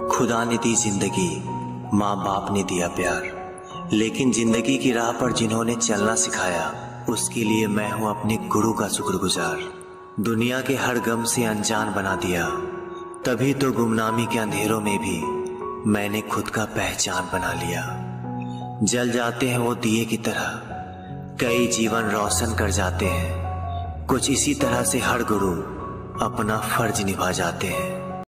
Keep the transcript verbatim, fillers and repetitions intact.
खुदा ने दी जिंदगी, माँ बाप ने दिया प्यार, लेकिन जिंदगी की राह पर जिन्होंने चलना सिखाया उसके लिए मैं हूँ अपने गुरु का शुक्रगुजार। दुनिया के हर गम से अनजान बना दिया, तभी तो गुमनामी के अंधेरों में भी मैंने खुद का पहचान बना लिया। जल जाते हैं वो दिए की तरह, कई जीवन रोशन कर जाते हैं। कुछ इसी तरह से हर गुरु अपना फर्ज निभा जाते हैं।